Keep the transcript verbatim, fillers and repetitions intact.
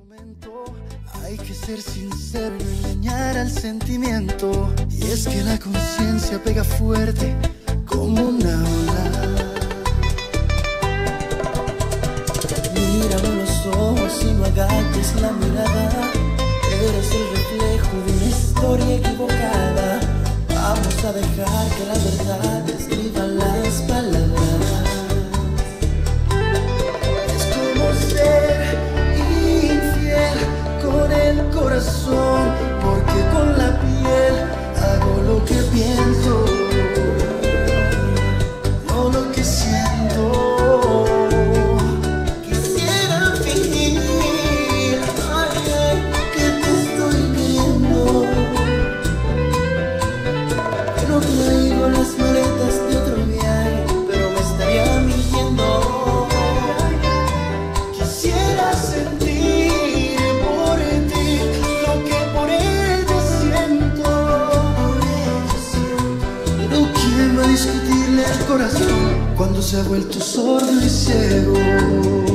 Hay que ser sincero y no engañar al sentimiento. Y es que la conciencia pega fuerte como una ola. Mírame los ojos y no agaches la mirada. Eres el reflejo de una historia equivocada. Vamos a dejar que la verdad escriba las palabras. Es como ser infiel con el corazón, porque con la piel hago lo que pienso, no lo que siento. Quisiera fingir, ay, ay, que te estoy viendo, que no traigo las maletas de otro viaje, pero me estaría mintiendo. Quisiera sentir por ti lo que por ella siento, pero ¿quién va a discutirle al corazón cuando se ha vuelto sordo y ciego?